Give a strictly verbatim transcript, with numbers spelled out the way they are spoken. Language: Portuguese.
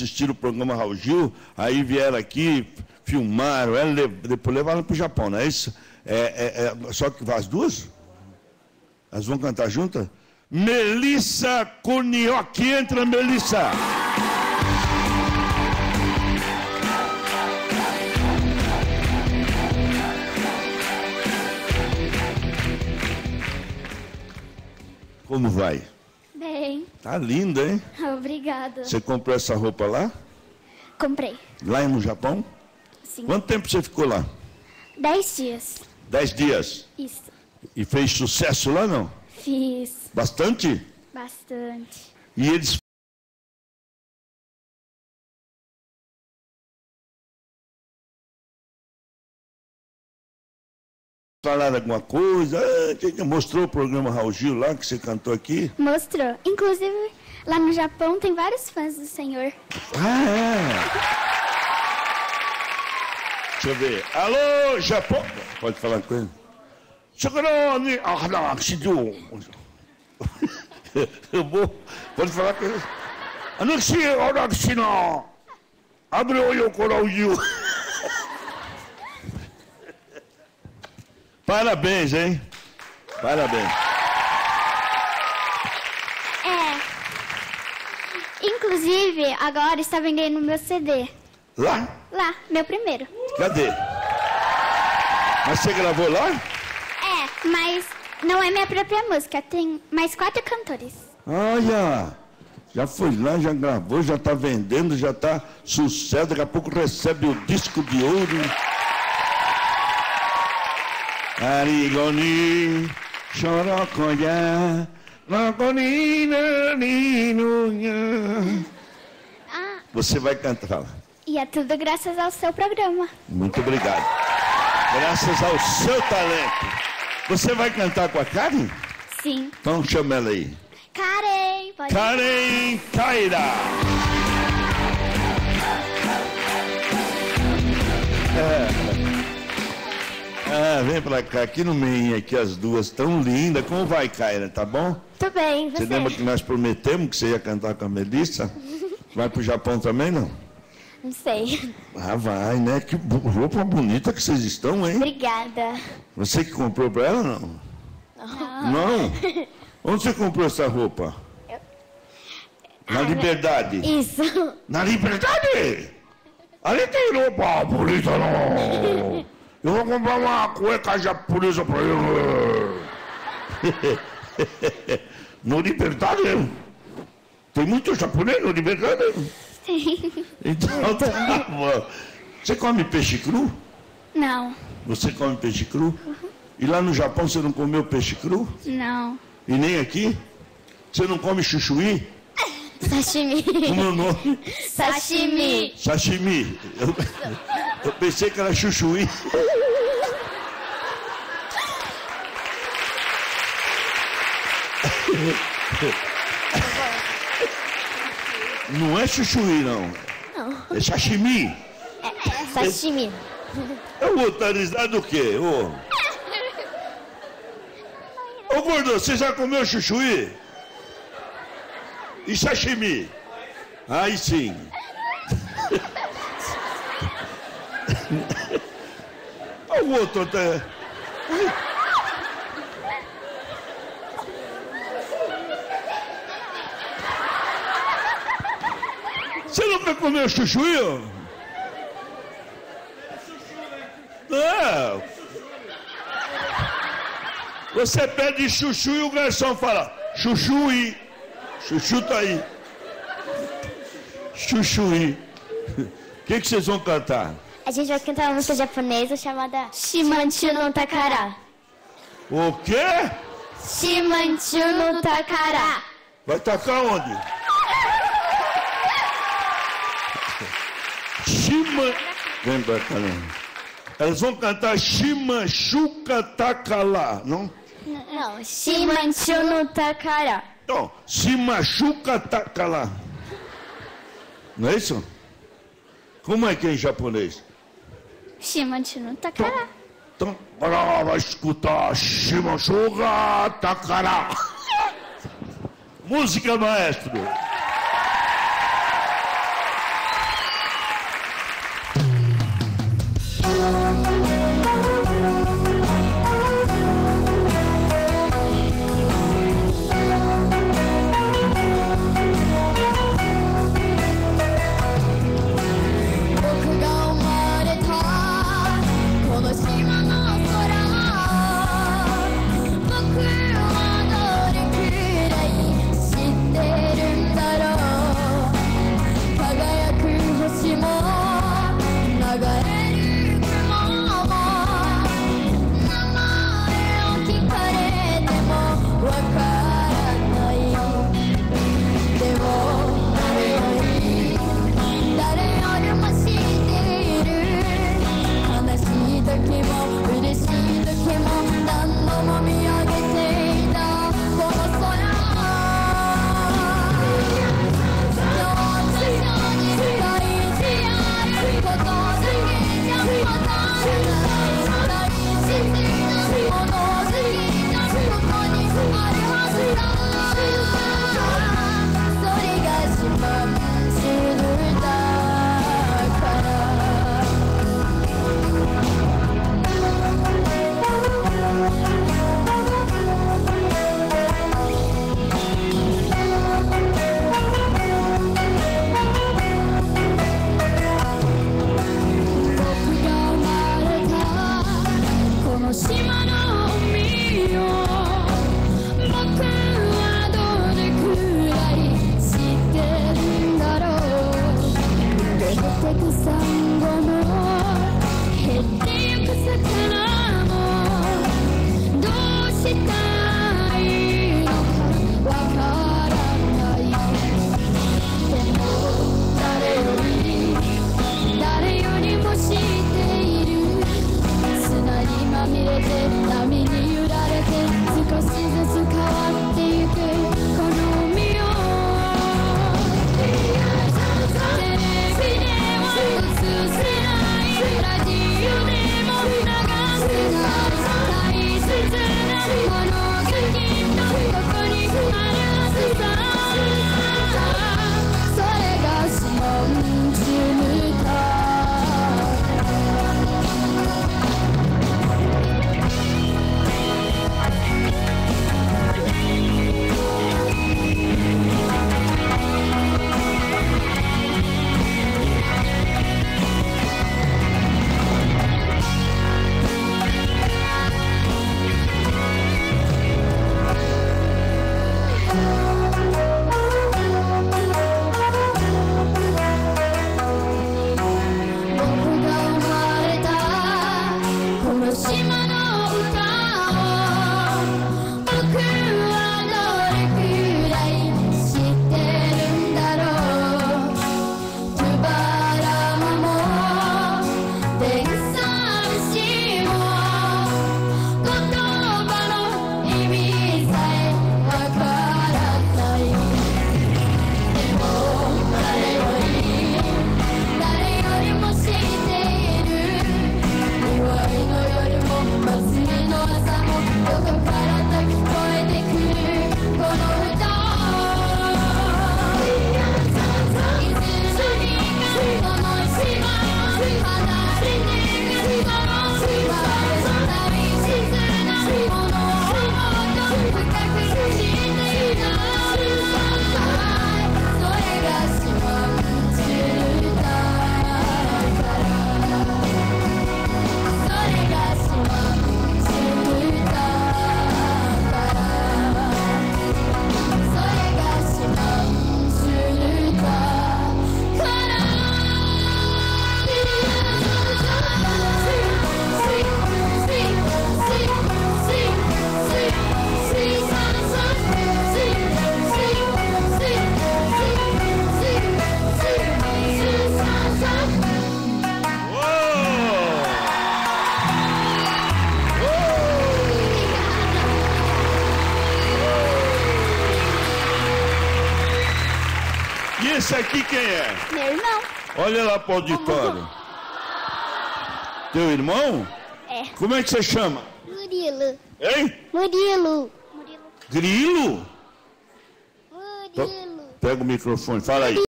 assistiram o programa Raul Gil, aí vieram aqui, filmaram, ela, depois levaram para o Japão, não é isso? É, é, é, só que as duas? Elas vão cantar juntas? Melissa Kunioki, entra, Melissa! Como vai? Bem. Tá linda, hein? Obrigada. Você comprou essa roupa lá? Comprei. Lá no Japão? Sim. Quanto tempo você ficou lá? Dez dias. Dez dias? Isso. E fez sucesso lá, não? Fiz. Bastante? Bastante. E eles... falaram alguma coisa? Ah, mostrou o programa Raul Gil lá, que você cantou aqui? Mostrou. Inclusive, lá no Japão tem vários fãs do senhor. Ah, é? Deixa eu ver. Alô, Japão? Pode falar com ele? Eu vou. Pode falar com ele? Abre o olho com o Raul Gil. Parabéns, hein? Parabéns. É. Inclusive, agora está vendendo meu C D. Lá? Lá, meu primeiro. Cadê? Mas você gravou lá? É, mas não é minha própria música. Tem mais quatro cantores. Olha, já foi lá, já gravou, já está vendendo, já está sucesso. Daqui a pouco recebe o disco de ouro. Arigoni, chorocoia, lagonina, ninuia. Ah, Você vai cantar. e é tudo graças ao seu programa. Muito obrigado. Graças ao seu talento. Você vai cantar com a Karen? Sim. Então chama ela aí. Karen, pode Karen Kaira. É. Ah, vem pra cá, aqui no meio, aqui as duas, tão lindas. Como vai, Kaira? Tá bom? Tudo bem, você? Você lembra que nós prometemos que você ia cantar com a Melissa? Vai pro Japão também, não? Não sei. Ah, vai, né? Que roupa bonita que vocês estão, hein? Obrigada. Você que comprou pra ela, não? Não. Não? Onde você comprou essa roupa? Eu... Na Ah, Liberdade. Isso. Na Liberdade? Ali tem roupa bonita, não? Eu vou comprar uma cueca japonesa pra ele. No Liberdade? Tem muito japonês no Liberdade? Sim. Então tá bom. Você come peixe cru? Não. Você come peixe cru? Uhum. E lá no Japão você não comeu peixe cru? Não. E nem aqui? Você não come chuchuí? Sashimi. Como é o nome? Sashimi. Sashimi. Eu, eu pensei que era chuchuí. Não é chuchuí, não. Não. É sashimi. É, é sashimi. Eu vou estar risado do quê? Ô, Ô gordo, você já comeu chuchuí? E sashimi? Aí sim. O outro até... Você nunca comeu chuchuí? Não. Você pede chuchu e o garçom fala chuchuí. Chuchu tá aí. Chuchuí. O que, que vocês vão cantar? A gente vai cantar uma música japonesa chamada Shimanchu no Takara. O quê? Shimanchu no Takara. Vai tocar onde? Shima... Vem pra cá, não. Elas vão cantar Shimachuca Takala, não? Não, Shimanchu no Takara. Não, Shimachuca Takala. Não é isso? Como é que é em japonês? Shimanchu no Takara. Então, agora vai escutar Shimachuca Takara. Música, maestro. Esse aqui quem é? Meu irmão. Olha lá pro auditório. Teu irmão? É. Como é que você chama? Murilo. Hein? Murilo. Murilo. Grilo? Murilo. Pega o microfone, fala aí.